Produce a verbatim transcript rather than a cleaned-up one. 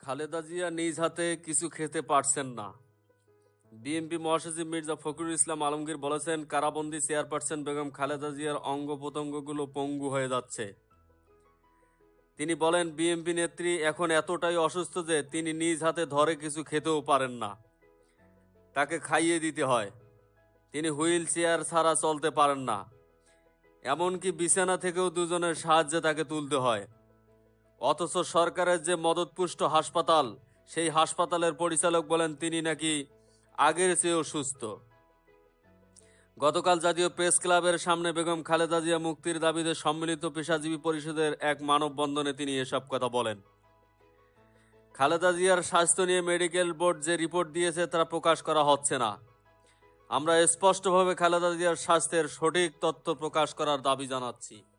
খালেদা জিয়া নিজ হাতে কিছু খেতে পারছেন না। বিএনপি মহাসচিব মির্জা ফখরুল ইসলাম আলমগীর বলেছেন, কারাবন্দী চেয়ারপারসন বেগম খালেদা জিয়ার অঙ্গ প্রত্যঙ্গগুলো পঙ্গু হয়ে যাচ্ছে। তিনি বলেন, বিএনপি নেত্রী এখন এতটাই অসুস্থ যে তিনি নিজ হাতে ধরে কিছু খেতেও পারেন না, তাকে খাইয়ে দিতে হয়। তিনি হুইল চেয়ার ছাড়া চলতে পারেন না, এমনকি বিছানা থেকেও দুজনের সাহায্যে তাকে তুলতে হয়। অথচ সরকারের যে মদতপুষ্ট হাসপাতাল, সেই হাসপাতালের পরিচালক বলেন তিনি নাকি আগের চেয়েও সুস্থ। গতকাল জাতীয় প্রেস ক্লাবের সামনে বেগম খালেদা জিয়া মুক্তির দাবিতে সম্মিলিত পেশাজীবী পরিষদের এক মানববন্ধনে তিনি এসব কথা বলেন। খালেদা জিয়ার স্বাস্থ্য নিয়ে মেডিকেল বোর্ড যে রিপোর্ট দিয়েছে তা প্রকাশ করা হচ্ছে না। আমরা স্পষ্টভাবে খালেদা জিয়ার স্বাস্থ্যের সঠিক তথ্য প্রকাশ করার দাবি জানাচ্ছি।